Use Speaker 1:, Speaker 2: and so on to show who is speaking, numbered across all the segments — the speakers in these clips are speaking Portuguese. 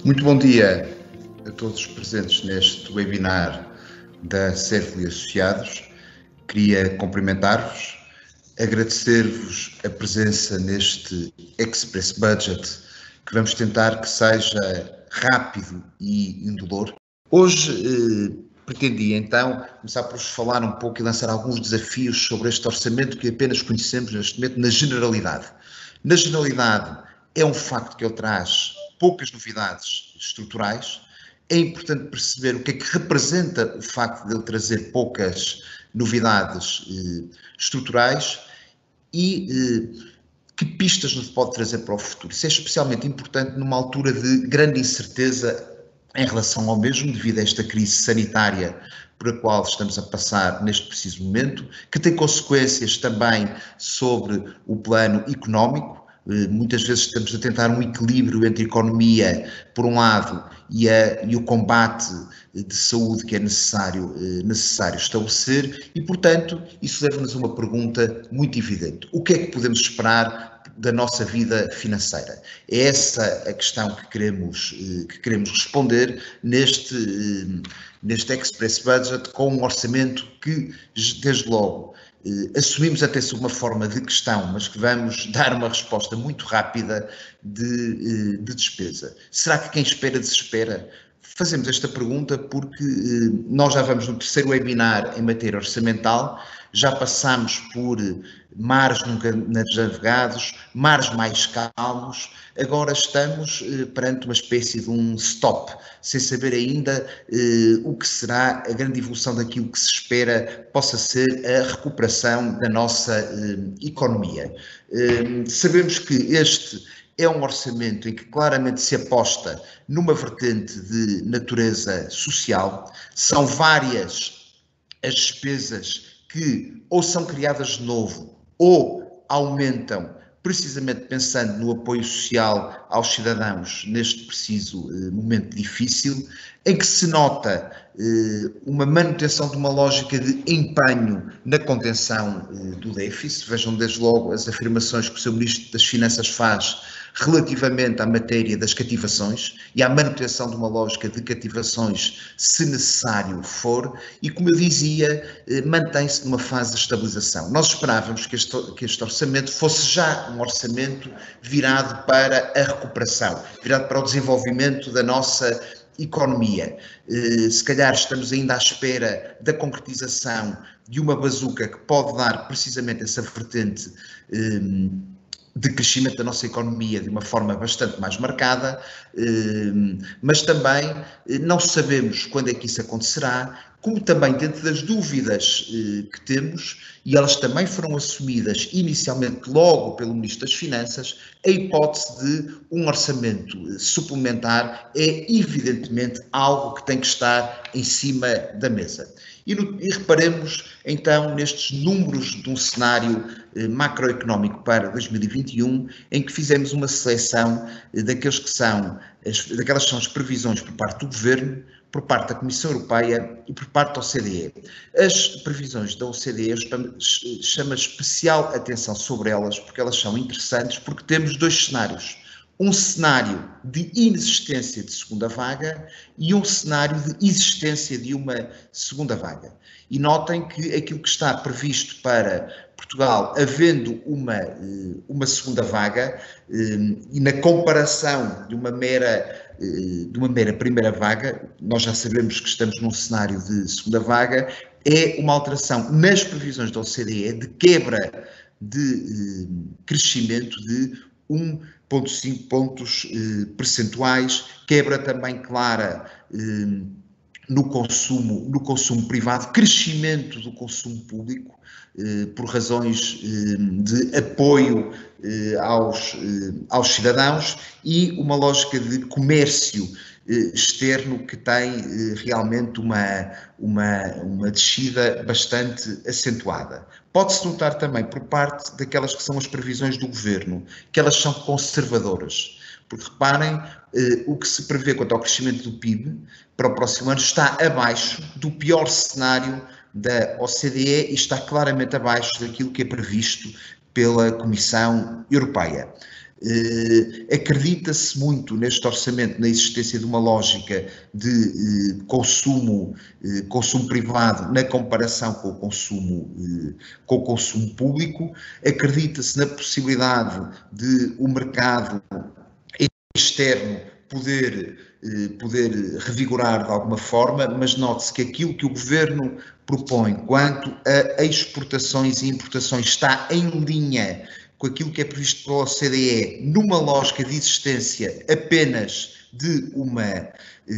Speaker 1: Muito bom dia a todos os presentes neste webinar da Cerfel e Associados. Queria cumprimentar-vos, agradecer-vos a presença neste Express Budget, que vamos tentar que seja rápido e indolor. Hoje pretendia então começar por vos falar um pouco e lançar alguns desafios sobre este orçamento que apenas conhecemos neste momento na generalidade. Na generalidade, é um facto que ele traz poucas novidades estruturais. É importante perceber o que é que representa o facto de ele trazer poucas novidades estruturais e que pistas nos pode trazer para o futuro. Isso é especialmente importante numa altura de grande incerteza em relação ao mesmo, devido a esta crise sanitária por a qual estamos a passar neste preciso momento, que tem consequências também sobre o plano económico. Muitas vezes estamos a tentar um equilíbrio entre a economia, por um lado, e o combate de saúde que é necessário estabelecer e, portanto, isso leva-nos a uma pergunta muito evidente. O que é que podemos esperar da nossa vida financeira? É essa a questão que queremos responder neste Express Budget, com um orçamento que, desde logo, assumimos até sob uma forma de questão, mas que vamos dar uma resposta muito rápida de despesa. Será que quem espera desespera? Fazemos esta pergunta porque nós já vamos no terceiro webinar em matéria orçamental, já passamos por mares nunca navegados, mares mais calmos, agora estamos perante uma espécie de um stop, sem saber ainda o que será a grande evolução daquilo que se espera possa ser a recuperação da nossa economia. Sabemos que este é um orçamento em que claramente se aposta numa vertente de natureza social. São várias as despesas que ou são criadas de novo ou aumentam, precisamente pensando no apoio social aos cidadãos neste preciso momento difícil, em que se nota uma manutenção de uma lógica de empenho na contenção do déficit. Vejam desde logo as afirmações que o Sr. Ministro das Finanças faz relativamente à matéria das cativações e à manutenção de uma lógica de cativações, se necessário for, e, como eu dizia, mantém-se numa fase de estabilização. Nós esperávamos que este orçamento fosse já um orçamento virado para a recuperação, virado para o desenvolvimento da nossa economia. Se calhar estamos ainda à espera da concretização de uma bazuca que pode dar precisamente essa vertente de crescimento da nossa economia de uma forma bastante mais marcada, mas também não sabemos quando é que isso acontecerá, como também dentro das dúvidas que temos, e elas também foram assumidas inicialmente logo pelo Ministro das Finanças, a hipótese de um orçamento suplementar é evidentemente algo que tem que estar em cima da mesa. E reparemos então nestes números de um cenário macroeconómico para 2021, em que fizemos uma seleção daquelas são as previsões por parte do Governo, por parte da Comissão Europeia e por parte da OCDE. As previsões da OCDE chama especial atenção sobre elas, porque elas são interessantes, porque temos dois cenários. Um cenário de inexistência de segunda vaga e um cenário de existência de uma segunda vaga. E notem que aquilo que está previsto para Portugal, havendo uma segunda vaga, e na comparação de uma mera primeira vaga, nós já sabemos que estamos num cenário de segunda vaga, é uma alteração nas previsões da OCDE de quebra de crescimento de 1,5 pontos percentuais, quebra também clara no consumo privado, crescimento do consumo público, por razões de apoio aos cidadãos, e uma lógica de comércio externo que tem realmente uma descida bastante acentuada. Pode-se notar também por parte daquelas que são as previsões do Governo, que elas são conservadoras, porque reparem, o que se prevê quanto ao crescimento do PIB para o próximo ano está abaixo do pior cenário da OCDE e está claramente abaixo daquilo que é previsto pela Comissão Europeia. Acredita-se muito neste orçamento na existência de uma lógica de consumo privado na comparação com o consumo público. Acredita-se na possibilidade de o mercado externo poder revigorar de alguma forma, mas note-se que aquilo que o Governo propõe quanto a exportações e importações está em linha com aquilo que é previsto pela OCDE, numa lógica de existência apenas de uma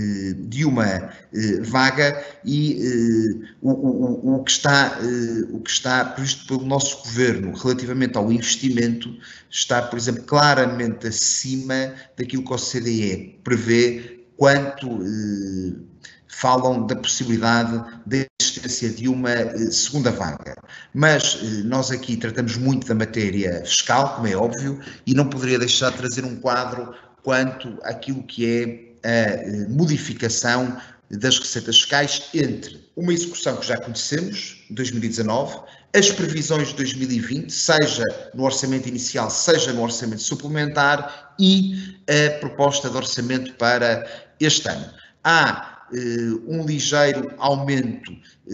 Speaker 1: vaga, e o que está previsto pelo nosso Governo relativamente ao investimento está, por exemplo, claramente acima daquilo que a OCDE prevê quanto falam da possibilidade da existência de uma segunda vaga. Mas nós aqui tratamos muito da matéria fiscal, como é óbvio, e não poderia deixar de trazer um quadro quanto àquilo que é a modificação das receitas fiscais entre uma execução que já conhecemos, 2019, as previsões de 2020, seja no orçamento inicial, seja no orçamento suplementar, e a proposta de orçamento para este ano. Há um ligeiro aumento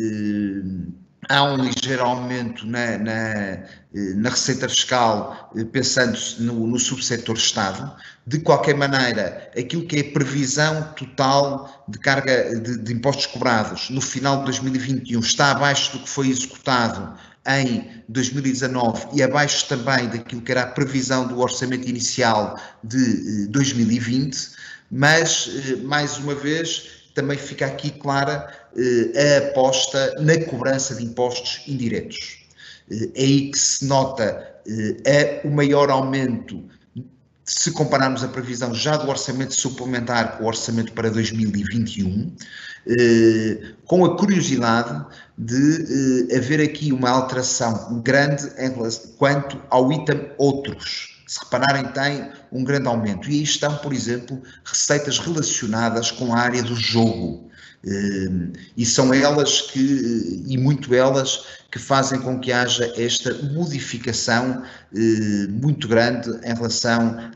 Speaker 1: na receita fiscal, pensando-se no subsetor Estado. De qualquer maneira, aquilo que é a previsão total de carga de impostos cobrados no final de 2021 está abaixo do que foi executado em 2019 e abaixo também daquilo que era a previsão do orçamento inicial de 2020, mas, mais uma vez, também fica aqui clara a aposta na cobrança de impostos indiretos. É aí que se nota o maior aumento, se compararmos a previsão já do orçamento suplementar com o orçamento para 2021, com a curiosidade de haver aqui uma alteração grande quanto ao item outros. Se repararem, tem um grande aumento. E aí estão, por exemplo, receitas relacionadas com a área do jogo. E são elas e muito elas, que fazem com que haja esta modificação muito grande em relação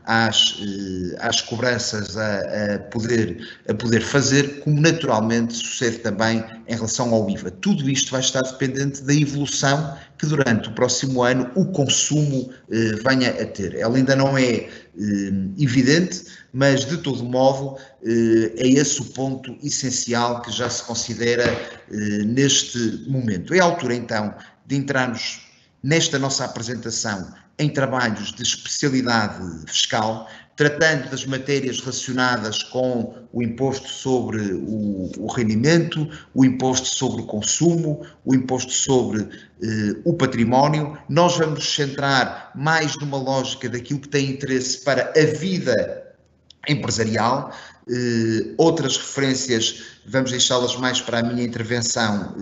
Speaker 1: às cobranças a poder fazer, como naturalmente sucede também em relação ao IVA. Tudo isto vai estar dependente da evolução que durante o próximo ano o consumo venha a ter. Ela ainda não é evidente, mas de todo modo é esse o ponto essencial que já se considera neste momento. É a altura então de entrarmos nesta nossa apresentação em trabalhos de especialidade fiscal, tratando das matérias relacionadas com o imposto sobre o rendimento, o imposto sobre o consumo, o imposto sobre o património. Nós vamos nos centrar mais numa lógica daquilo que tem interesse para a vida empresarial. Outras referências vamos deixá-las mais para a minha intervenção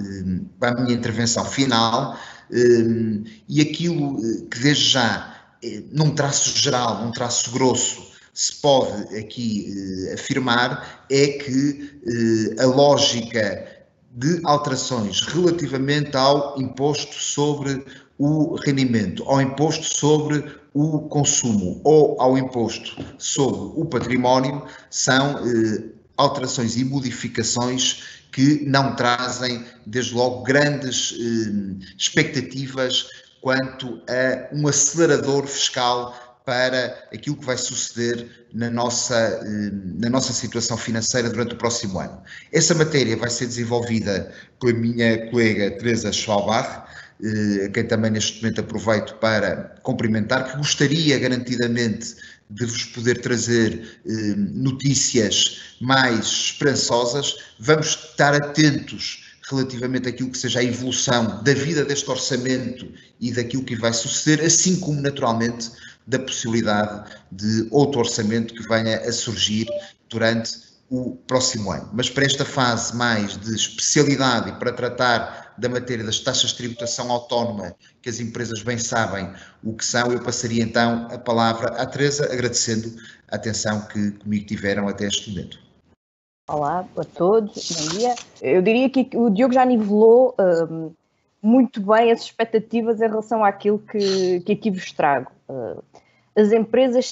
Speaker 1: final, e aquilo que desde já, num traço geral, num traço grosso, se pode aqui afirmar é que a lógica de alterações relativamente ao imposto sobre o rendimento, ao imposto sobre o consumo ou ao imposto sobre o património são alterações e modificações que não trazem, desde logo, grandes expectativas quanto a um acelerador fiscal para aquilo que vai suceder na nossa situação financeira durante o próximo ano. Essa matéria vai ser desenvolvida pela minha colega Teresa Schwalbach, a quem também neste momento aproveito para cumprimentar, que gostaria garantidamente de vos poder trazer notícias mais esperançosas. Vamos estar atentos relativamente àquilo que seja a evolução da vida deste orçamento e daquilo que vai suceder, assim como naturalmente da possibilidade de outro orçamento que venha a surgir durante o próximo ano. Mas para esta fase mais de especialidade e para tratar da matéria das taxas de tributação autónoma, que as empresas bem sabem o que são, eu passaria então a palavra à Teresa, agradecendo a atenção que comigo tiveram até este momento.
Speaker 2: Olá a todos, bom dia. Eu diria que o Diogo já nivelou muito bem as expectativas em relação àquilo que aqui vos trago. As empresas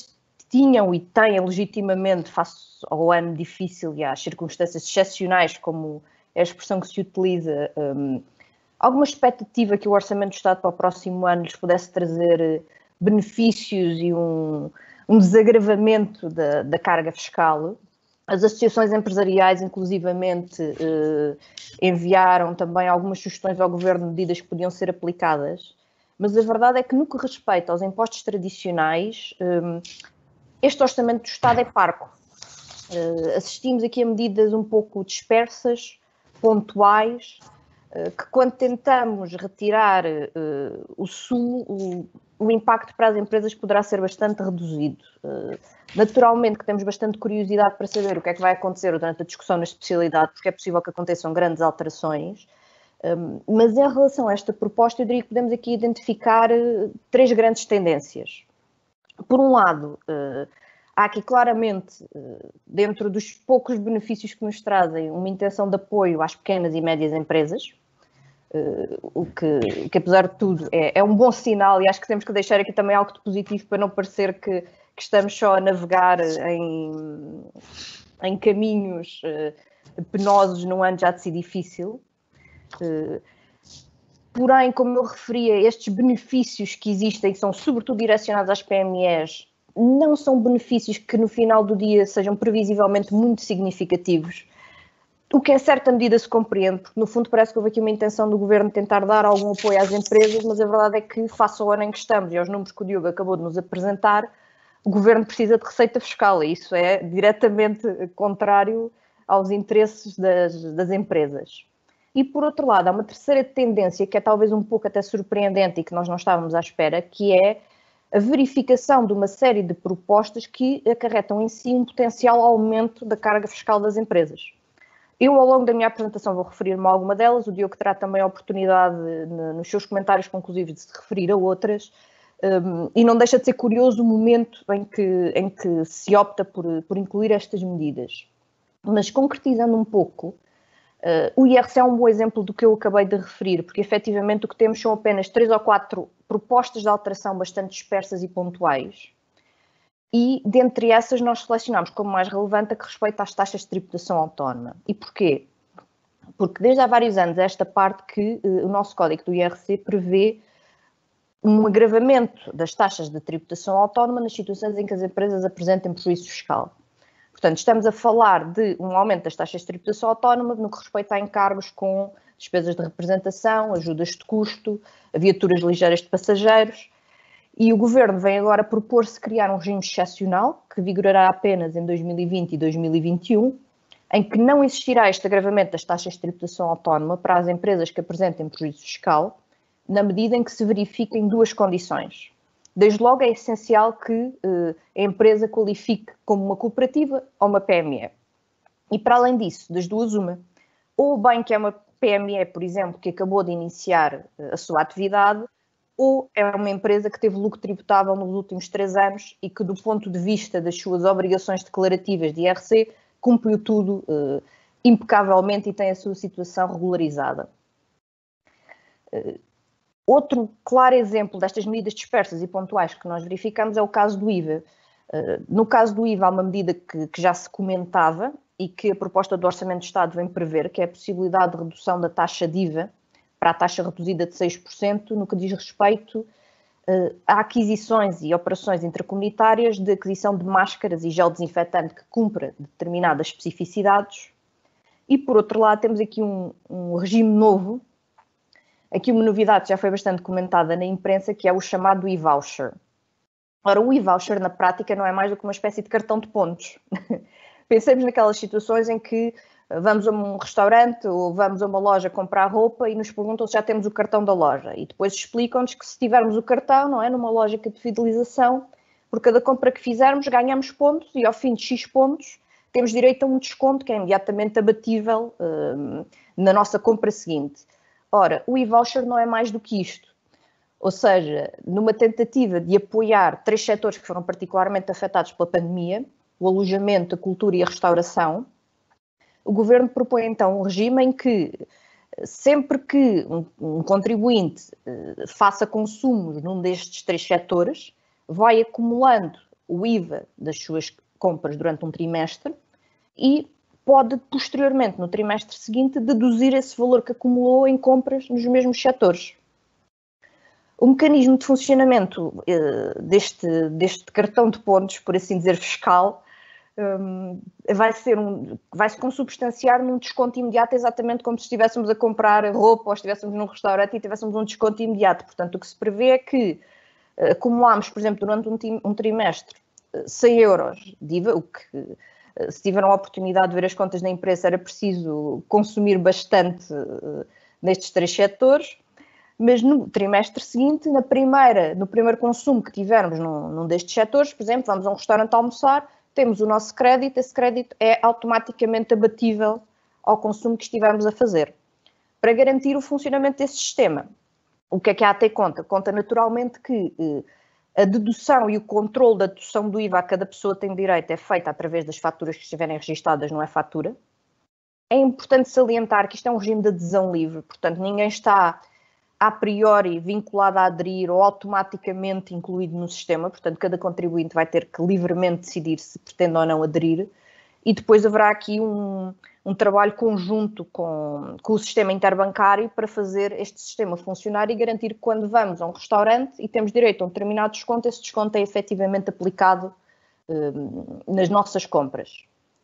Speaker 2: tinham e têm legitimamente, face ao ano difícil e às circunstâncias excepcionais, como é a expressão que se utiliza, alguma expectativa que o Orçamento do Estado para o próximo ano lhes pudesse trazer benefícios e um desagravamento da carga fiscal. As associações empresariais, inclusivamente, enviaram também algumas sugestões ao Governo de medidas que podiam ser aplicadas, mas a verdade é que, no que respeita aos impostos tradicionais, este Orçamento do Estado é parco. Assistimos aqui a medidas um pouco dispersas, pontuais, que quando tentamos retirar o sumo, o impacto para as empresas poderá ser bastante reduzido. Naturalmente que temos bastante curiosidade para saber o que é que vai acontecer durante a discussão na especialidade, porque é possível que aconteçam grandes alterações, mas em relação a esta proposta eu diria que podemos aqui identificar 3 grandes tendências. Por um lado, há aqui claramente, dentro dos poucos benefícios que nos trazem, uma intenção de apoio às pequenas e médias empresas, o que apesar de tudo é um bom sinal, e acho que temos que deixar aqui também algo de positivo para não parecer que estamos só a navegar em caminhos penosos num ano já de si difícil. Porém, como eu referia, estes benefícios que existem, que são sobretudo direcionados às PMEs, não são benefícios que no final do dia sejam previsivelmente muito significativos. O que é certa medida se compreende, porque no fundo parece que houve aqui uma intenção do Governo de tentar dar algum apoio às empresas, mas a verdade é que, face ao ano em que estamos e aos números que o Diogo acabou de nos apresentar, o Governo precisa de receita fiscal, e isso é diretamente contrário aos interesses das empresas. E, por outro lado, há uma terceira tendência que é talvez um pouco até surpreendente e que nós não estávamos à espera, que é a verificação de uma série de propostas que acarretam em si um potencial aumento da carga fiscal das empresas. Eu, ao longo da minha apresentação, vou referir-me a alguma delas, o Diogo terá também a oportunidade, nos seus comentários conclusivos, de se referir a outras, e não deixa de ser curioso o momento em que se opta por incluir estas medidas. Mas, concretizando um pouco, o IRC é um bom exemplo do que eu acabei de referir, porque efetivamente o que temos são apenas 3 ou 4 propostas de alteração bastante dispersas e pontuais, e dentre essas nós selecionamos como mais relevante a que respeita às taxas de tributação autónoma. E porquê? Porque desde há vários anos esta parte que o nosso código do IRC prevê um agravamento das taxas de tributação autónoma nas situações em que as empresas apresentem prejuízo fiscal. Portanto, estamos a falar de um aumento das taxas de tributação autónoma no que respeita a encargos com despesas de representação, ajudas de custo, viaturas ligeiras de passageiros, e o Governo vem agora propor-se criar um regime excepcional, que vigorará apenas em 2020 e 2021, em que não existirá este agravamento das taxas de tributação autónoma para as empresas que apresentem prejuízo fiscal, na medida em que se verifiquem 2 condições. Desde logo é essencial que a empresa qualifique como uma cooperativa ou uma PME. E para além disso, das duas uma, ou bem que é uma PME, por exemplo, que acabou de iniciar a sua atividade, ou é uma empresa que teve lucro tributável nos últimos 3 anos e que, do ponto de vista das suas obrigações declarativas de IRC, cumpriu tudo impecavelmente e tem a sua situação regularizada. Outro claro exemplo destas medidas dispersas e pontuais que nós verificamos é o caso do IVA. No caso do IVA há uma medida que já se comentava e que a proposta do Orçamento de Estado vem prever, que é a possibilidade de redução da taxa de IVA para a taxa reduzida de 6%, no que diz respeito a aquisições e operações intracomunitárias de aquisição de máscaras e gel desinfetante que cumpra determinadas especificidades. E, por outro lado, temos aqui um regime novo, aqui uma novidade que já foi bastante comentada na imprensa, que é o chamado e-voucher. Ora, o e-voucher, na prática, não é mais do que uma espécie de cartão de pontos. Pensemos naquelas situações em que vamos a um restaurante ou vamos a uma loja comprar roupa e nos perguntam se já temos o cartão da loja. E depois explicam-nos que se tivermos o cartão, não é, numa lógica de fidelização, por cada compra que fizermos ganhamos pontos e ao fim de X pontos temos direito a um desconto que é imediatamente abatível na nossa compra seguinte. Ora, o e-voucher não é mais do que isto. Ou seja, numa tentativa de apoiar 3 setores que foram particularmente afetados pela pandemia, o alojamento, a cultura e a restauração, o Governo propõe então um regime em que, sempre que um contribuinte faça consumos num destes 3 setores, vai acumulando o IVA das suas compras durante um trimestre e pode, posteriormente, no trimestre seguinte, deduzir esse valor que acumulou em compras nos mesmos setores. O mecanismo de funcionamento deste cartão de pontos, por assim dizer, fiscal, vai se consubstanciar num desconto imediato, exatamente como se estivéssemos a comprar roupa ou estivéssemos num restaurante e tivéssemos um desconto imediato. Portanto, o que se prevê é que acumulamos, por exemplo, durante um trimestre, 100 euros de IVA, o que, se tiveram a oportunidade de ver as contas da empresa, era preciso consumir bastante nestes 3 setores, mas no trimestre seguinte, no primeiro consumo que tivermos num destes setores, por exemplo, vamos a um restaurante almoçar, temos o nosso crédito, esse crédito é automaticamente abatível ao consumo que estivermos a fazer. Para garantir o funcionamento desse sistema, o que é que há a ter conta? Conta naturalmente que a dedução e o controle da dedução do IVA a cada pessoa tem direito é feita através das faturas que estiverem registadas no e-fatura. É importante salientar que isto é um regime de adesão livre, portanto ninguém está a priori vinculado a aderir ou automaticamente incluído no sistema, portanto cada contribuinte vai ter que livremente decidir se pretende ou não aderir, e depois haverá aqui um trabalho conjunto com o sistema interbancário para fazer este sistema funcionar e garantir que quando vamos a um restaurante e temos direito a um determinado desconto, esse desconto é efetivamente aplicado nas nossas compras.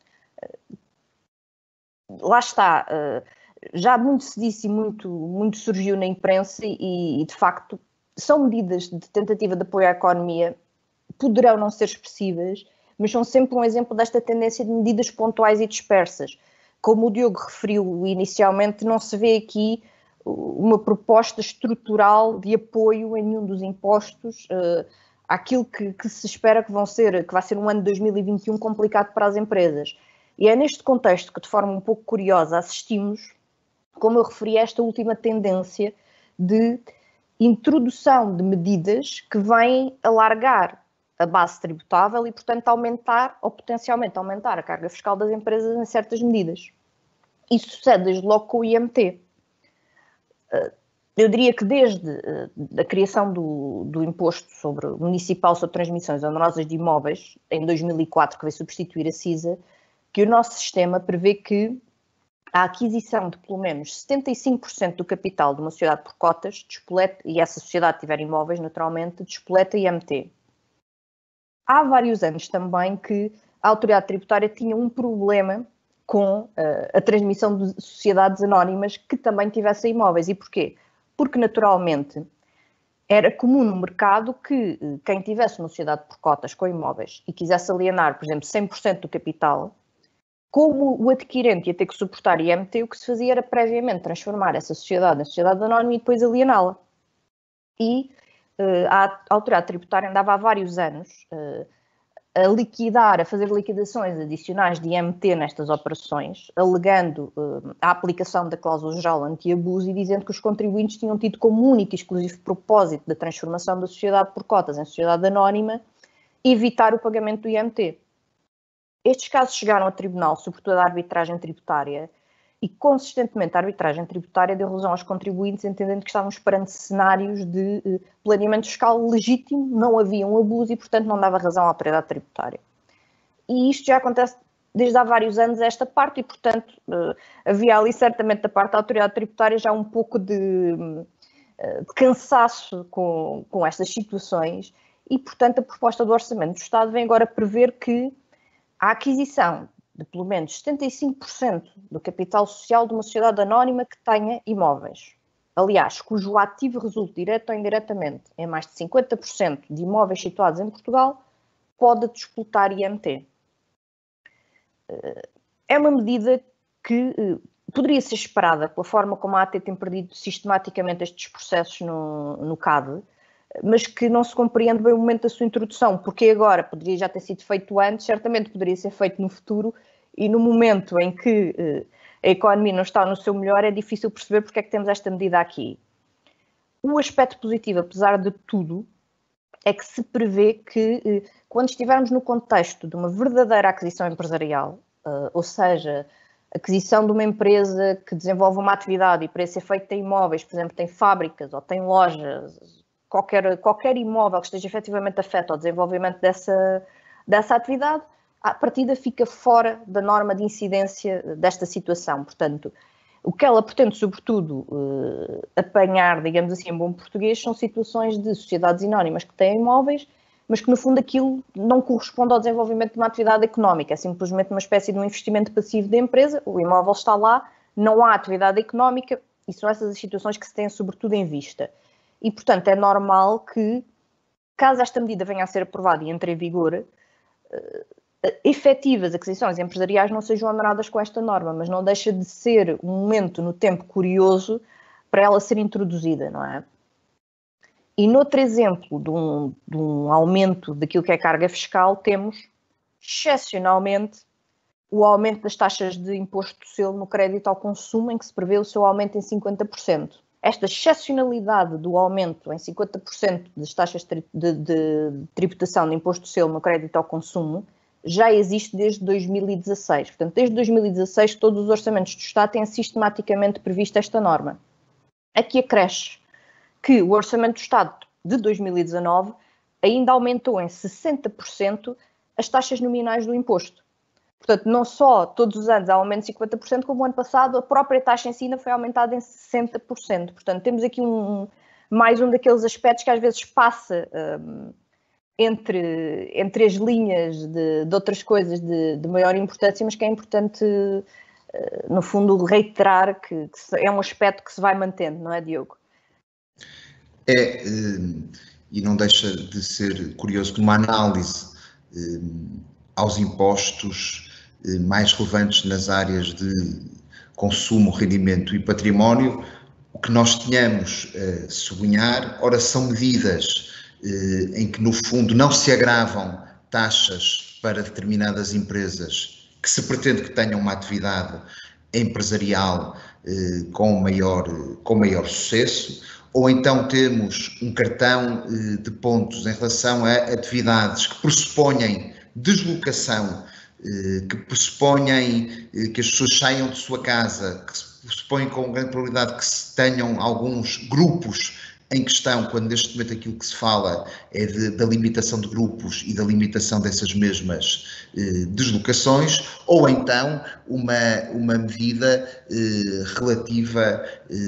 Speaker 2: Lá está, já muito se disse e muito surgiu na imprensa e, de facto, são medidas de tentativa de apoio à economia, poderão não ser expressivas, mas são sempre um exemplo desta tendência de medidas pontuais e dispersas. Como o Diogo referiu inicialmente, não se vê aqui uma proposta estrutural de apoio em nenhum dos impostos àquilo que se espera que vai ser um ano de 2021 complicado para as empresas. E é neste contexto que, de forma um pouco curiosa, assistimos, como eu referi, a esta última tendência de introdução de medidas que vêm alargar a base tributável e, portanto, aumentar ou potencialmente aumentar a carga fiscal das empresas em certas medidas. Isso sucede desde logo com o IMT. Eu diria que desde a criação do imposto municipal sobre transmissões onerosas de imóveis, em 2004, que veio substituir a CISA, que o nosso sistema prevê que a aquisição de pelo menos 75% do capital de uma sociedade por cotas, e essa sociedade tiver imóveis, naturalmente, despoleta IMT. Há vários anos também que a autoridade tributária tinha um problema com a transmissão de sociedades anónimas que também tivessem imóveis. E porquê? Porque, naturalmente, era comum no mercado que quem tivesse uma sociedade por cotas com imóveis e quisesse alienar, por exemplo, 100% do capital, como o adquirente ia ter que suportar IMT, o que se fazia era previamente transformar essa sociedade em sociedade anónima e depois aliená-la. E a autoridade tributária andava há vários anos a fazer liquidações adicionais de IMT nestas operações, alegando a aplicação da cláusula geral anti-abuso e dizendo que os contribuintes tinham tido como único e exclusivo propósito da transformação da sociedade por cotas em sociedade anónima evitar o pagamento do IMT. Estes casos chegaram ao tribunal, sobretudo à arbitragem tributária, e consistentemente a arbitragem tributária deu razão aos contribuintes, entendendo que estávamos perante cenários de planeamento fiscal legítimo, não havia um abuso e, portanto, não dava razão à autoridade tributária. E isto já acontece desde há vários anos esta parte e, portanto, havia ali certamente da parte da autoridade tributária já um pouco de cansaço com estas situações e, portanto, a proposta do Orçamento do Estado vem agora prever que a aquisição de pelo menos 75% do capital social de uma sociedade anónima que tenha imóveis. Aliás, cujo ativo resulte direto ou indiretamente em mais de 50% de imóveis situados em Portugal, pode disputar IMT. É uma medida que poderia ser esperada pela forma como a AT tem perdido sistematicamente estes processos no CAD, mas que não se compreende bem o momento da sua introdução, porque agora poderia já ter sido feito antes, certamente poderia ser feito no futuro, e no momento em que a economia não está no seu melhor, é difícil perceber porque é que temos esta medida aqui. O aspecto positivo, apesar de tudo, é que se prevê que quando estivermos no contexto de uma verdadeira aquisição empresarial, ou seja, aquisição de uma empresa que desenvolve uma atividade e para isso é feita em imóveis, por exemplo, tem fábricas ou tem lojas, qualquer imóvel que esteja efetivamente afeto ao desenvolvimento dessa atividade, à partida fica fora da norma de incidência desta situação. Portanto, o que ela pretende, sobretudo, apanhar, digamos assim, em bom português, são situações de sociedades anónimas que têm imóveis, mas que, no fundo, aquilo não corresponde ao desenvolvimento de uma atividade económica. É simplesmente uma espécie de um investimento passivo da empresa, o imóvel está lá, não há atividade económica, e são essas as situações que se têm, sobretudo, em vista. E, portanto, é normal que, caso esta medida venha a ser aprovada e entre em vigor, efetivas aquisições empresariais não sejam amarradas com esta norma, mas não deixa de ser um momento no tempo curioso para ela ser introduzida, não é? E noutro exemplo de um aumento daquilo que é carga fiscal, temos, excepcionalmente, o aumento das taxas de imposto de selo no crédito ao consumo, em que se prevê o seu aumento em 50%. Esta excepcionalidade do aumento em 50% das taxas de tributação de imposto de selo no crédito ao consumo já existe desde 2016. Portanto, desde 2016 todos os orçamentos do Estado têm sistematicamente previsto esta norma. Aqui acresce que o Orçamento do Estado de 2019 ainda aumentou em 60% as taxas nominais do imposto. Portanto, não só todos os anos há aumento de 50%, como o ano passado a própria taxa em si ainda foi aumentada em 60%. Portanto, temos aqui mais um daqueles aspectos que às vezes passa entre as linhas de outras coisas de maior importância, mas que é importante, no fundo, reiterar que é um aspecto que se vai mantendo, não é, Diogo?
Speaker 1: E não deixa de ser curioso que numa análise aos impostos mais relevantes nas áreas de consumo, rendimento e património, o que nós tínhamos a sublinhar, ora, são medidas em que, no fundo, não se agravam taxas para determinadas empresas que se pretende que tenham uma atividade empresarial com maior sucesso, ou então temos um cartão de pontos em relação a atividades que pressuponham deslocação, que pressuponham que as pessoas saiam de sua casa, que se pressupõem com grande probabilidade que se tenham alguns grupos em questão, quando neste momento aquilo que se fala é da limitação de grupos e da limitação dessas mesmas deslocações, ou então uma medida relativa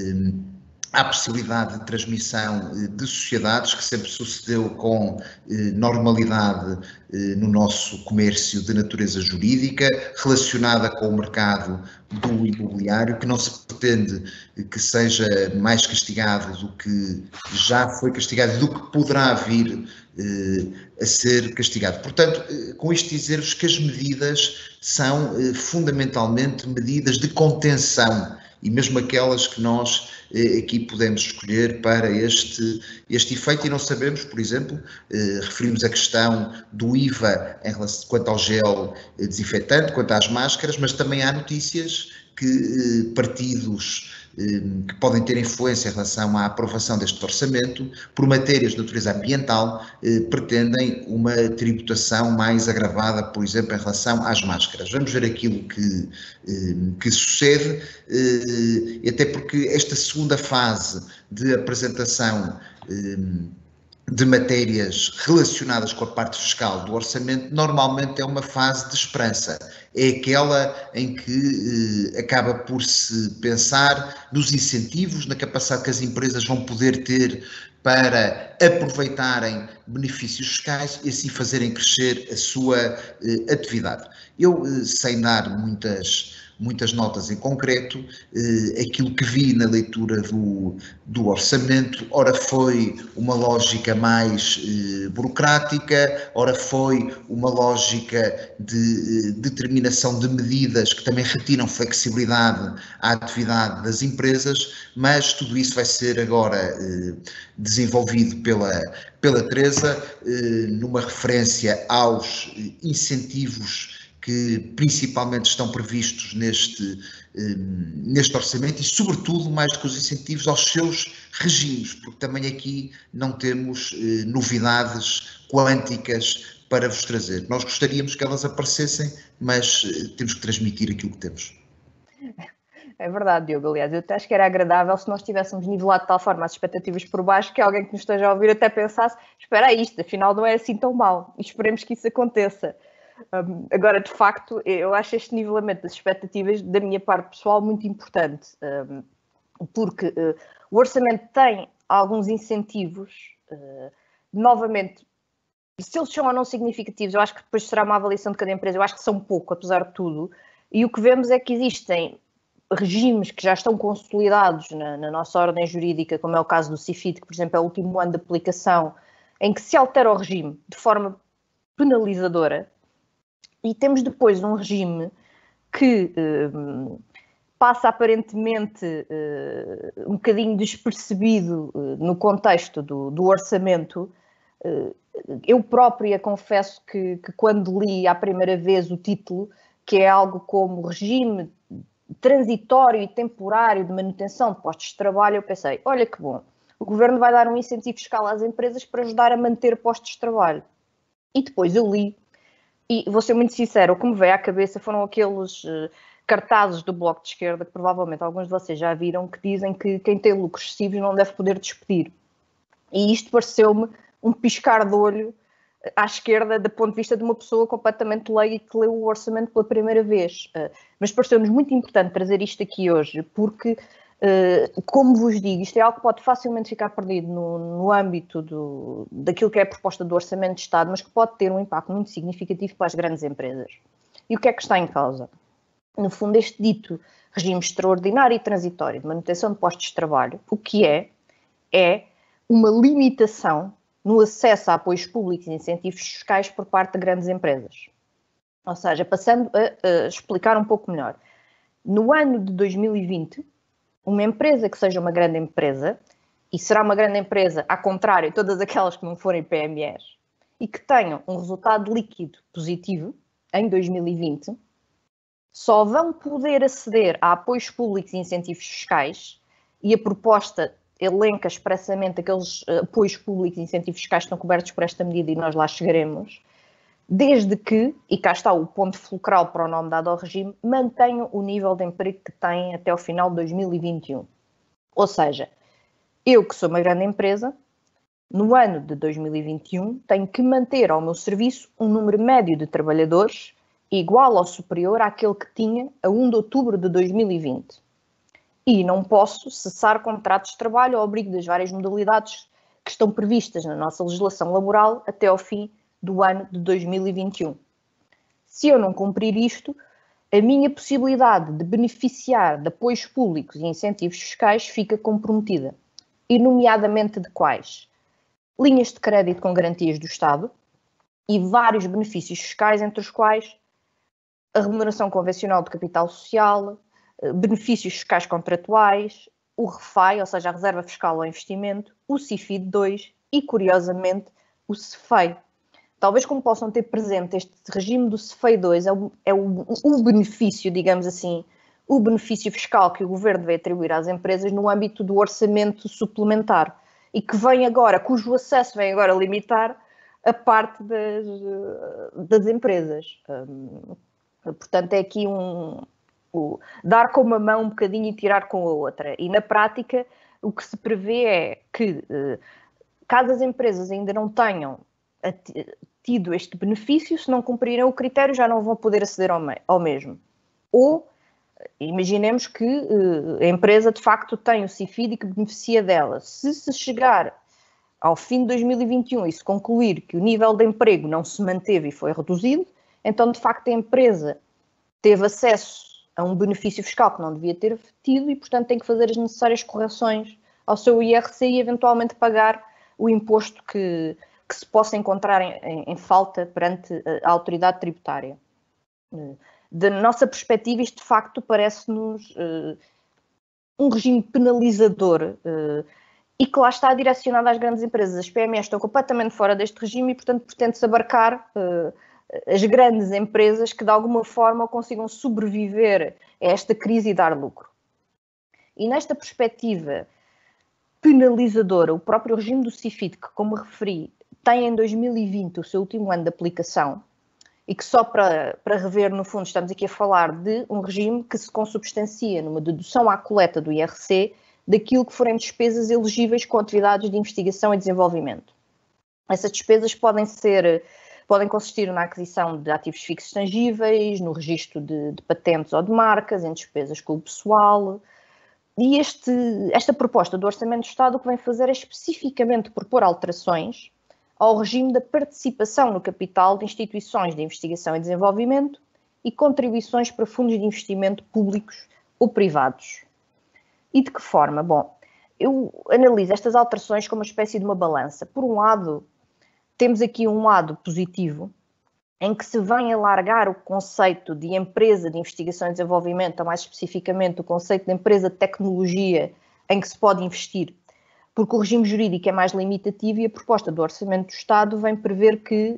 Speaker 1: à possibilidade de transmissão de sociedades, que sempre sucedeu com normalidade no nosso comércio de natureza jurídica, relacionada com o mercado do imobiliário, que não se pretende que seja mais castigado do que já foi castigado e do que poderá vir a ser castigado. Portanto, com isto dizer-vos que as medidas são fundamentalmente medidas de contenção, e mesmo aquelas que nós aqui podemos escolher para este efeito, e não sabemos, por exemplo, referimos a questão do IVA quanto ao gel desinfetante, quanto às máscaras, mas também há notícias que partidos que podem ter influência em relação à aprovação deste orçamento, por matérias de natureza ambiental, pretendem uma tributação mais agravada, por exemplo, em relação às máscaras. Vamos ver aquilo que sucede, até porque esta segunda fase de apresentação de matérias relacionadas com a parte fiscal do orçamento, normalmente é uma fase de esperança. É aquela em que acaba por se pensar nos incentivos, na capacidade que as empresas vão poder ter para aproveitarem benefícios fiscais e assim fazerem crescer a sua atividade. Eu, sem dar muitas notas em concreto, aquilo que vi na leitura do orçamento, ora foi uma lógica mais burocrática, ora foi uma lógica de determinação de medidas que também retiram flexibilidade à atividade das empresas, mas tudo isso vai ser agora desenvolvido pela Teresa, numa referência aos incentivos que principalmente estão previstos neste orçamento e, sobretudo, mais do que os incentivos, aos seus regimes, porque também aqui não temos novidades quânticas para vos trazer. Nós gostaríamos que elas aparecessem, mas temos que transmitir aquilo que temos.
Speaker 2: É verdade, Diogo. Aliás, eu até acho que era agradável se nós tivéssemos nivelado de tal forma as expectativas por baixo que alguém que nos esteja a ouvir até pensasse: espera aí, isto afinal não é assim tão mal, e esperemos que isso aconteça. Agora, de facto, eu acho este nivelamento das expectativas, da minha parte pessoal, muito importante, porque o orçamento tem alguns incentivos, novamente, se eles são ou não significativos, eu acho que depois será uma avaliação de cada empresa, eu acho que são pouco, apesar de tudo, e o que vemos é que existem regimes que já estão consolidados na nossa ordem jurídica, como é o caso do CIFID, que, por exemplo, é o último ano de aplicação, em que se altera o regime de forma penalizadora, e temos depois um regime que passa aparentemente um bocadinho despercebido no contexto do orçamento. Eu própria confesso que quando li à primeira vez o título, que é algo como regime transitório e temporário de manutenção de postos de trabalho, eu pensei, olha que bom, o governo vai dar um incentivo fiscal às empresas para ajudar a manter postos de trabalho. E depois eu li, e vou ser muito sincero, o que me veio à cabeça foram aqueles cartazes do Bloco de Esquerda, que provavelmente alguns de vocês já viram, que dizem que quem tem lucros excessivos não deve poder despedir. E isto pareceu-me um piscar de olho à esquerda, do ponto de vista de uma pessoa completamente leiga e que leu o orçamento pela primeira vez. Mas pareceu-nos muito importante trazer isto aqui hoje, porque, como vos digo, isto é algo que pode facilmente ficar perdido no âmbito daquilo que é a proposta do Orçamento de Estado, mas que pode ter um impacto muito significativo para as grandes empresas. E o que é que está em causa? No fundo, este dito regime extraordinário e transitório de manutenção de postos de trabalho, o que é uma limitação no acesso a apoios públicos e incentivos fiscais por parte de grandes empresas. Ou seja, passando a explicar um pouco melhor. No ano de 2020, uma empresa que seja uma grande empresa, e será uma grande empresa, ao contrário de todas aquelas que não forem PMEs, e que tenham um resultado líquido positivo em 2020, só vão poder aceder a apoios públicos e incentivos fiscais, e a proposta elenca expressamente aqueles apoios públicos e incentivos fiscais que estão cobertos por esta medida e nós lá chegaremos, desde que, e cá está o ponto fulcral para o nome dado ao regime, mantenham o nível de emprego que têm até ao final de 2021. Ou seja, eu que sou uma grande empresa, no ano de 2021 tenho que manter ao meu serviço um número médio de trabalhadores igual ou superior àquele que tinha a 1 de outubro de 2020. E não posso cessar contratos de trabalho ao abrigo das várias modalidades que estão previstas na nossa legislação laboral até ao fim do ano de 2021. Se eu não cumprir isto, a minha possibilidade de beneficiar de apoios públicos e incentivos fiscais fica comprometida. E nomeadamente de quais? Linhas de crédito com garantias do Estado e vários benefícios fiscais, entre os quais a remuneração convencional de capital social, benefícios fiscais contratuais, o REFAI, ou seja, a Reserva Fiscal ao Investimento, o CIFID 2 e, curiosamente, o CEFEI. Talvez como possam ter presente, este regime do CEFEI 2 é o benefício, digamos assim, o benefício fiscal que o Governo vai atribuir às empresas no âmbito do orçamento suplementar e que vem agora, cujo acesso vem agora limitar a parte das empresas. Portanto, é aqui dar com uma mão um bocadinho e tirar com a outra. E na prática, o que se prevê é que, caso as empresas ainda não tenham tido este benefício, se não cumprirem o critério, já não vão poder aceder ao mesmo. Ou, imaginemos que a empresa de facto tem o CIFID e que beneficia dela. Se chegar ao fim de 2021 e se concluir que o nível de emprego não se manteve e foi reduzido, então de facto a empresa teve acesso a um benefício fiscal que não devia ter tido e, portanto, tem que fazer as necessárias correções ao seu IRC e, eventualmente, pagar o imposto que se possa encontrar em falta perante a autoridade tributária. Da nossa perspectiva, isto, de facto, parece-nos um regime penalizador e que lá está direcionado às grandes empresas. As PMEs estão completamente fora deste regime e, portanto, pretende-se abarcar as grandes empresas que de alguma forma consigam sobreviver a esta crise e dar lucro. E nesta perspectiva penalizadora, o próprio regime do CIFID, que como referi, tem em 2020 o seu último ano de aplicação, e que só para rever, no fundo, estamos aqui a falar de um regime que se consubstancia numa dedução à coleta do IRC daquilo que forem despesas elegíveis com atividades de investigação e desenvolvimento. Essas despesas podem consistir na aquisição de ativos fixos tangíveis, no registro de patentes ou de marcas, em despesas com o pessoal. E esta proposta do Orçamento do Estado o que vem fazer é especificamente propor alterações ao regime da participação no capital de instituições de investigação e desenvolvimento e contribuições para fundos de investimento públicos ou privados. E de que forma? Bom, eu analiso estas alterações como uma espécie de uma balança. Por um lado, temos aqui um lado positivo, em que se vem alargar o conceito de empresa de investigação e desenvolvimento, ou mais especificamente o conceito de empresa de tecnologia em que se pode investir, porque o regime jurídico é mais limitativo e a proposta do Orçamento do Estado vem prever que,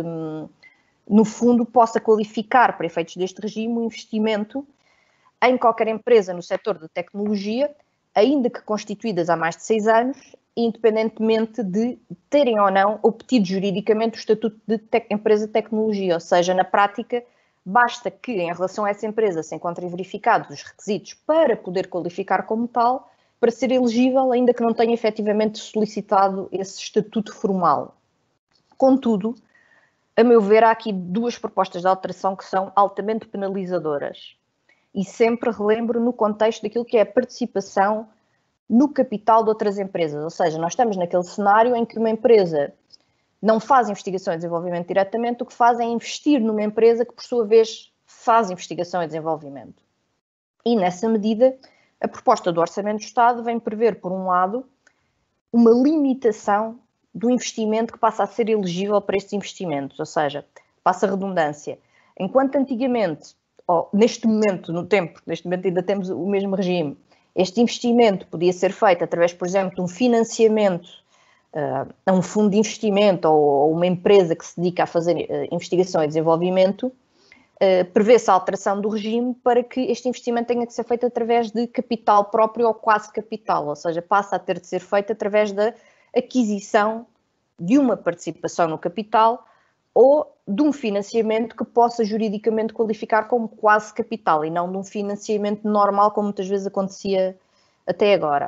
Speaker 2: no fundo, possa qualificar, para efeitos deste regime, o investimento em qualquer empresa no setor da tecnologia, ainda que constituídas há mais de 6 anos, independentemente de terem ou não obtido juridicamente o estatuto de empresa de tecnologia. Ou seja, na prática, basta que, em relação a essa empresa, se encontrem verificados os requisitos para poder qualificar como tal, para ser elegível, ainda que não tenha efetivamente solicitado esse estatuto formal. Contudo, a meu ver, há aqui 2 propostas de alteração que são altamente penalizadoras. E sempre relembro no contexto daquilo que é a participação no capital de outras empresas. Ou seja, nós estamos naquele cenário em que uma empresa não faz investigação e desenvolvimento diretamente, o que faz é investir numa empresa que, por sua vez, faz investigação e desenvolvimento. E, nessa medida, a proposta do Orçamento do Estado vem prever, por um lado, uma limitação do investimento que passa a ser elegível para estes investimentos, ou seja, passa a redundância. Enquanto antigamente, ou neste momento, neste momento ainda temos o mesmo regime, este investimento podia ser feito através, por exemplo, de um financiamento a um fundo de investimento ou uma empresa que se dedica a fazer investigação e desenvolvimento, prevê-se a alteração do regime para que este investimento tenha que ser feito através de capital próprio ou quase capital, ou seja, passa a ter de ser feito através da aquisição de uma participação no capital ou de um financiamento que possa juridicamente qualificar como quase capital e não de um financiamento normal, como muitas vezes acontecia até agora.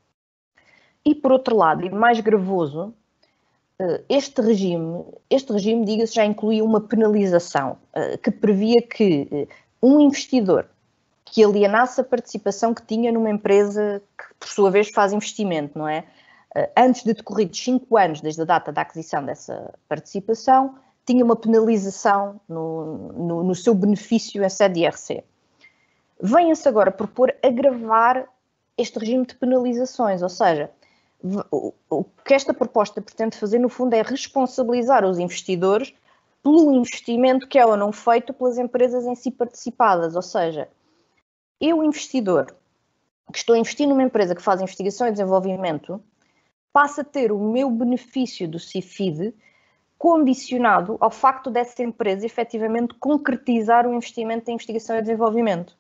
Speaker 2: E por outro lado, e mais gravoso, este regime, diga-se, já incluía uma penalização que previa que um investidor que alienasse a participação que tinha numa empresa que, por sua vez, faz investimento, não é? Antes de decorridos 5 anos desde a data da aquisição dessa participação, tinha uma penalização no seu benefício em sede de IRC. Vem-se agora propor agravar este regime de penalizações, ou seja, o que esta proposta pretende fazer, no fundo, é responsabilizar os investidores pelo investimento que é ou não feito pelas empresas em si participadas. Ou seja, eu, investidor, que estou a investir numa empresa que faz investigação e desenvolvimento, passo a ter o meu benefício do CIFID condicionado ao facto dessa empresa efetivamente concretizar o investimento em investigação e desenvolvimento.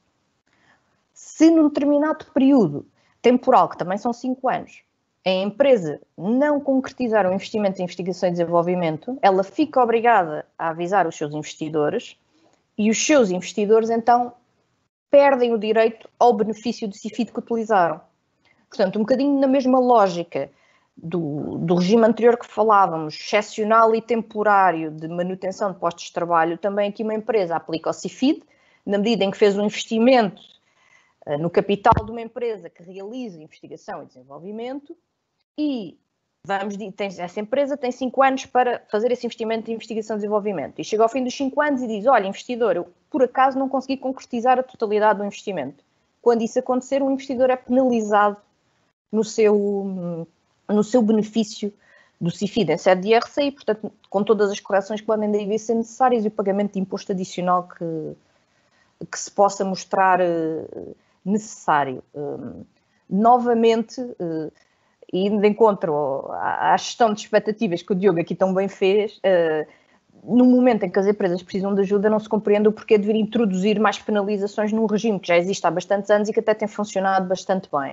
Speaker 2: Se num determinado período temporal, que também são 5 anos, a empresa não concretizar o investimento em investigação e desenvolvimento, ela fica obrigada a avisar os seus investidores e os seus investidores, então, perdem o direito ao benefício do CIFID que utilizaram. Portanto, um bocadinho na mesma lógica do regime anterior que falávamos, excepcional e temporário de manutenção de postos de trabalho, também aqui uma empresa aplica o CIFID, na medida em que fez um investimento no capital de uma empresa que realiza investigação e desenvolvimento e essa empresa tem 5 anos para fazer esse investimento em investigação e desenvolvimento. E chega ao fim dos 5 anos e diz, olha, investidor, eu por acaso não consegui concretizar a totalidade do investimento. Quando isso acontecer, o investidor é penalizado no seu benefício do CIFID em sede de IRC e, portanto, com todas as correções que podem daí ser necessárias e o pagamento de imposto adicional que se possa mostrar necessário. Novamente, e indo de encontro à gestão de expectativas que o Diogo aqui tão bem fez, no momento em que as empresas precisam de ajuda, não se compreende o porquê de vir introduzir mais penalizações num regime que já existe há bastantes anos e que até tem funcionado bastante bem.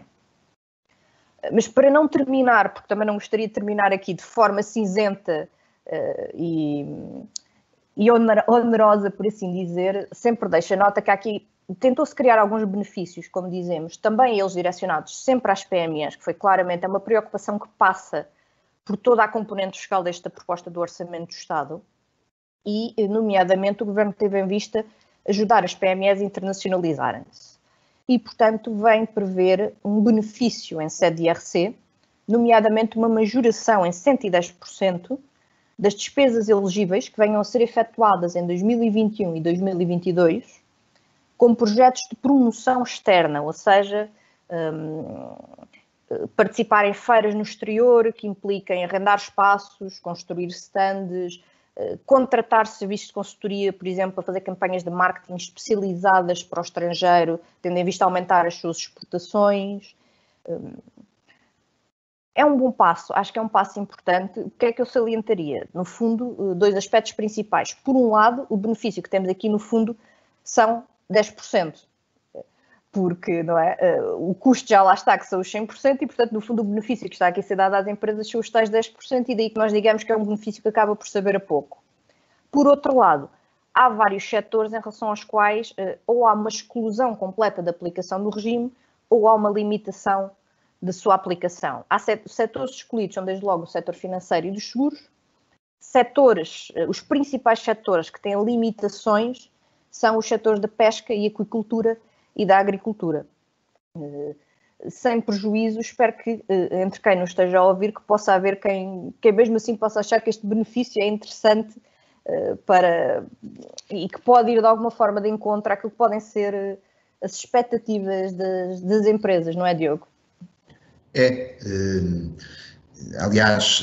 Speaker 2: Mas para não terminar, porque também não gostaria de terminar aqui de forma cinzenta e e onerosa, por assim dizer, sempre deixa nota que aqui tentou-se criar alguns benefícios, como dizemos, também eles direcionados sempre às PMEs, que foi claramente uma preocupação que passa por toda a componente fiscal desta proposta do Orçamento do Estado e, nomeadamente, o Governo teve em vista ajudar as PMEs a internacionalizarem-se. E, portanto, vem prever um benefício em sede de IRC, nomeadamente uma majoração em 110% das despesas elegíveis que venham a ser efetuadas em 2021 e 2022 como projetos de promoção externa, ou seja, participar em feiras no exterior que impliquem arrendar espaços, construir stands, contratar serviços de consultoria, por exemplo, para fazer campanhas de marketing especializadas para o estrangeiro, tendo em vista aumentar as suas exportações. É um bom passo, acho que é um passo importante. O que é que eu salientaria? No fundo, dois aspectos principais. Por um lado, o benefício que temos aqui, no fundo, são 10%. Porque não é? O custo já lá está, que são os 100%, e, portanto, no fundo, o benefício que está aqui a ser dado às empresas são os tais 10%, e daí que nós digamos que é um benefício que acaba por saber a pouco. Por outro lado, há vários setores em relação aos quais ou há uma exclusão completa da aplicação do regime, ou há uma limitação da sua aplicação. Há setores escolhidos, são desde logo o setor financeiro e dos seguros. Setores, os principais setores que têm limitações são os setores da pesca e aquicultura e da agricultura. Sem prejuízo, espero que, entre quem nos esteja a ouvir, que possa haver quem mesmo assim possa achar que este benefício é interessante e que pode ir de alguma forma de encontro àquilo que podem ser as expectativas das empresas, não é, Diogo?
Speaker 1: Aliás,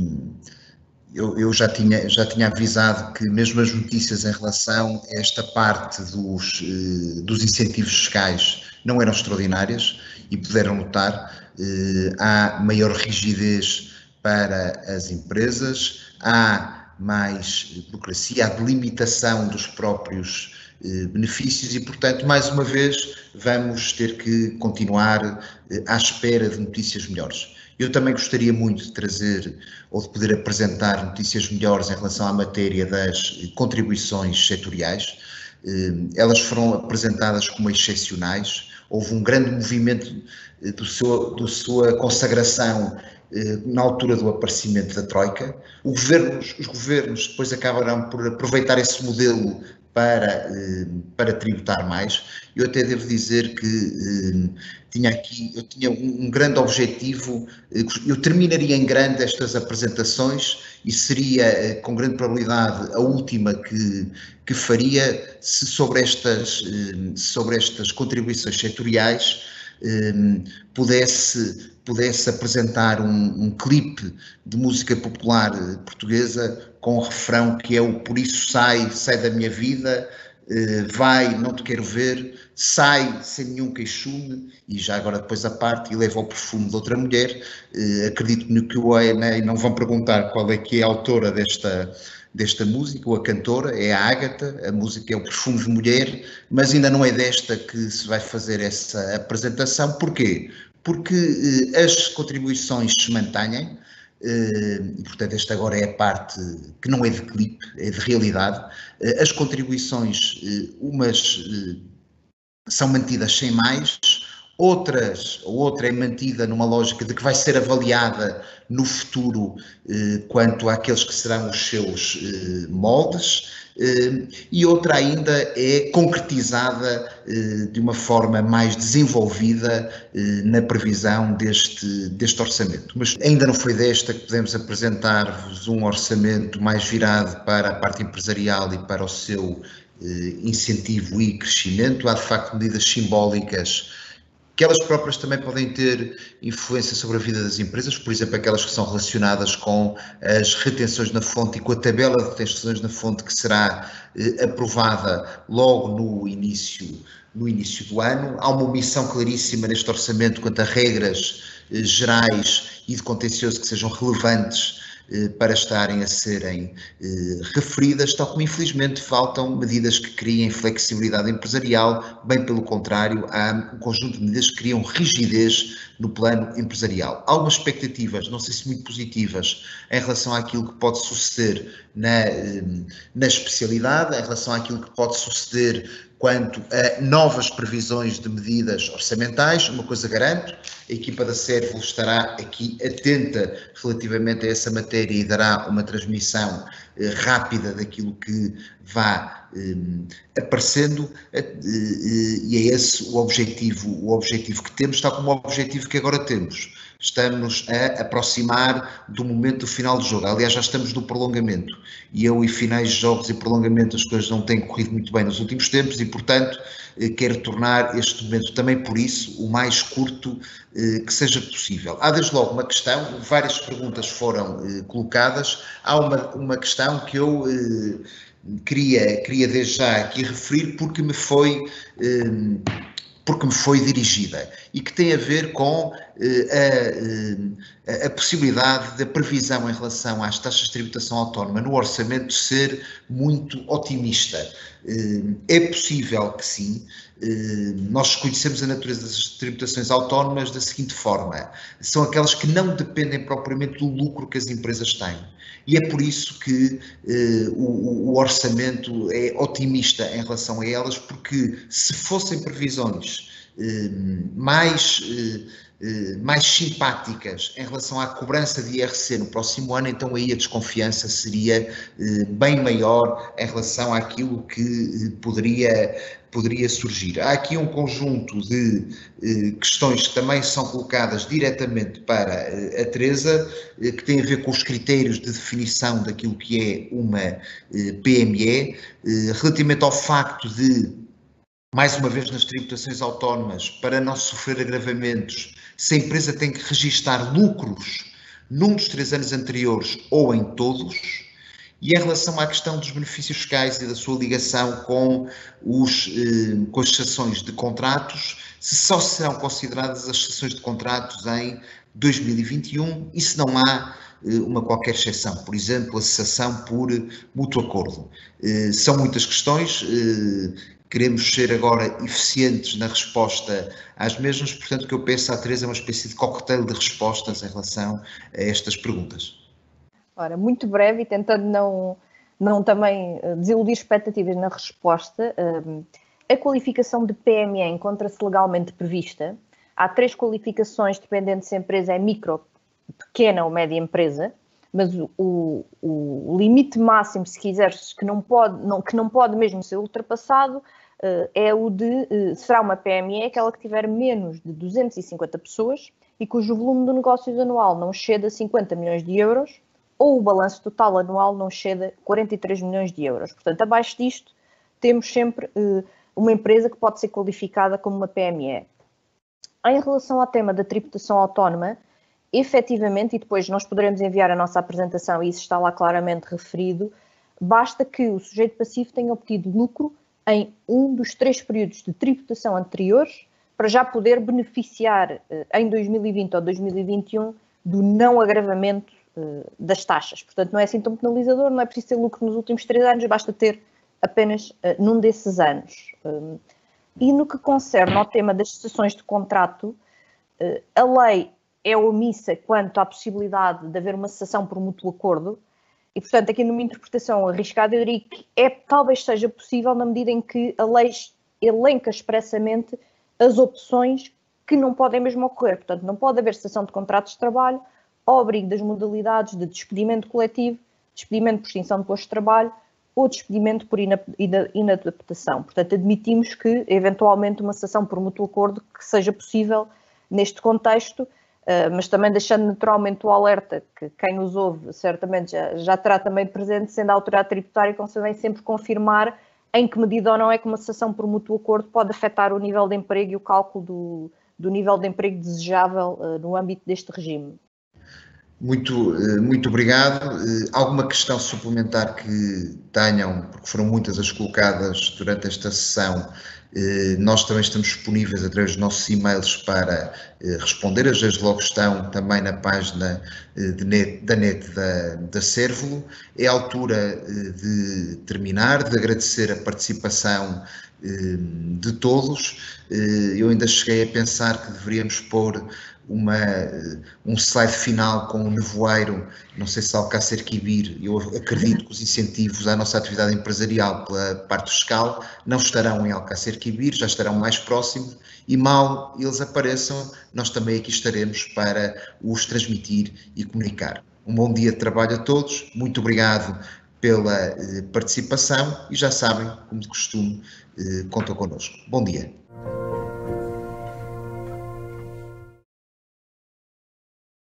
Speaker 1: eu já tinha avisado que mesmo as notícias em relação a esta parte dos incentivos fiscais não eram extraordinárias e puderam notar, há maior rigidez para as empresas, há mais burocracia, há delimitação dos próprios benefícios e, portanto, mais uma vez, vamos ter que continuar à espera de notícias melhores. Eu também gostaria muito de trazer ou de poder apresentar notícias melhores em relação à matéria das contribuições setoriais. Elas foram apresentadas como excepcionais. Houve um grande movimento da sua consagração na altura do aparecimento da Troika. Os governos depois acabarão por aproveitar esse modelo para tributar mais. Eu até devo dizer que eu tinha um grande objetivo, eu terminaria em grande estas apresentações e seria com grande probabilidade a última que faria se sobre estas contribuições setoriais pudesse apresentar um clipe de música popular portuguesa com o refrão que é o "Por isso sai da minha vida, vai, não te quero ver, sai sem nenhum queixume", e já agora depois a parte, e leva o perfume de outra mulher. Acredito no que o é, né? E não vão perguntar qual é que é a autora desta música, ou a cantora, é a Ágata. A música é o Perfume de Mulher, mas ainda não é desta que se vai fazer essa apresentação. Porquê? Porque as contribuições se mantêm, e portanto esta agora é a parte que não é de clipe, é de realidade. As contribuições, umas são mantidas sem mais, outra é mantida numa lógica de que vai ser avaliada no futuro quanto àqueles que serão os seus moldes, e outra ainda é concretizada de uma forma mais desenvolvida na previsão deste orçamento. Mas ainda não foi desta que podemos apresentar-vos um orçamento mais virado para a parte empresarial e para o seu incentivo e crescimento. Há de facto medidas simbólicas que elas próprias também podem ter influência sobre a vida das empresas, por exemplo, aquelas que são relacionadas com as retenções na fonte e com a tabela de retenções na fonte que será aprovada logo no início do ano. Há uma omissão claríssima neste orçamento quanto a regras gerais e de contencioso que sejam relevantes para estarem a serem referidas, tal como infelizmente faltam medidas que criem flexibilidade empresarial. Bem pelo contrário, há um conjunto de medidas que criam rigidez no plano empresarial. Há algumas expectativas, não sei se muito positivas, em relação àquilo que pode suceder na especialidade, em relação àquilo que pode suceder quanto a novas previsões de medidas orçamentais. Uma coisa garanto, a equipa da Servo estará aqui atenta relativamente a essa matéria e dará uma transmissão rápida daquilo que vá aparecendo, e é esse o objetivo que temos, tal como o objetivo que agora temos. Estamos a aproximar do momento do final do jogo. Aliás, já estamos no prolongamento. E eu, em finais de jogos e prolongamento, as coisas não têm corrido muito bem nos últimos tempos e, portanto, quero tornar este momento também, por isso, o mais curto que seja possível. Há, desde logo, uma questão, várias perguntas foram colocadas. Há uma questão que eu queria desde já aqui referir porque me foi dirigida e que tem a ver com a possibilidade da previsão em relação às taxas de tributação autónoma no orçamento ser muito otimista. É possível que sim. Nós conhecemos a natureza das tributações autónomas da seguinte forma: são aquelas que não dependem propriamente do lucro que as empresas têm. E é por isso que o orçamento é otimista em relação a elas, porque se fossem previsões mais simpáticas em relação à cobrança de IRC no próximo ano, então aí a desconfiança seria bem maior em relação àquilo que poderia surgir. Há aqui um conjunto de questões que também são colocadas diretamente para a Teresa, que têm a ver com os critérios de definição daquilo que é uma PME, relativamente ao facto de, mais uma vez, nas tributações autónomas, para não sofrer agravamentos, se a empresa tem que registar lucros num dos 3 anos anteriores ou em todos. E em relação à questão dos benefícios fiscais e da sua ligação com as cessações de contratos, se só serão consideradas as cessações de contratos em 2021 e se não há uma qualquer exceção, por exemplo, a cessação por mútuo acordo. São muitas questões. Queremos ser agora eficientes na resposta às mesmas, portanto o que eu peço à Teresa é uma espécie de cocktail de respostas em relação a estas perguntas.
Speaker 2: Ora, muito breve e tentando não também desiludir expectativas na resposta, a qualificação de PME encontra-se legalmente prevista. Há 3 qualificações, dependendo se a empresa é micro, pequena ou média empresa, mas o limite máximo, se quiseres, que não pode mesmo ser ultrapassado, é o de, será uma PME, aquela que tiver menos de 250 pessoas e cujo volume de negócios anual não exceda 50 milhões de euros ou o balanço total anual não exceda 43 milhões de euros. Portanto, abaixo disto, temos sempre uma empresa que pode ser qualificada como uma PME. Em relação ao tema da tributação autónoma, efetivamente, e depois nós poderemos enviar a nossa apresentação e isso está lá claramente referido, basta que o sujeito passivo tenha obtido lucro em um dos 3 períodos de tributação anteriores para já poder beneficiar em 2020 ou 2021 do não agravamento das taxas. Portanto, não é assim tão penalizador, não é preciso ter lucro nos últimos 3 anos, basta ter apenas num desses anos. E no que concerne ao tema das cessações de contrato, a lei é omissa quanto à possibilidade de haver uma cessação por mútuo acordo e, portanto, aqui numa interpretação arriscada, eu diria que talvez seja possível na medida em que a lei elenca expressamente as opções que não podem mesmo ocorrer. Portanto, não pode haver cessação de contratos de trabalho ao abrigo das modalidades de despedimento coletivo, despedimento por extinção de posto de trabalho ou despedimento por inadaptação. Portanto, admitimos que, eventualmente, uma cessação por mútuo acordo que seja possível neste contexto, mas também deixando naturalmente o alerta que quem nos ouve certamente já terá também presente, sendo a autoridade tributária, convém sempre confirmar em que medida ou não é que uma cessação por mútuo acordo pode afetar o nível de emprego e o cálculo do nível de emprego desejável no âmbito deste regime.
Speaker 1: Muito obrigado. Alguma questão suplementar que tenham, porque foram muitas as colocadas durante esta sessão, nós também estamos disponíveis através dos nossos e-mails para responder. As desde logo estão também na página da net da Servo. É a altura de terminar, de agradecer a participação de todos. Eu ainda cheguei a pensar que deveríamos pôr um slide final com um nevoeiro, não sei se Alcácer Quibir, eu acredito que os incentivos à nossa atividade empresarial pela parte fiscal não estarão em Alcácer Quibir, já estarão mais próximos, e mal eles apareçam, nós também aqui estaremos para os transmitir e comunicar. Um bom dia de trabalho a todos, muito obrigado pela participação e já sabem, como de costume, contam connosco. Bom dia.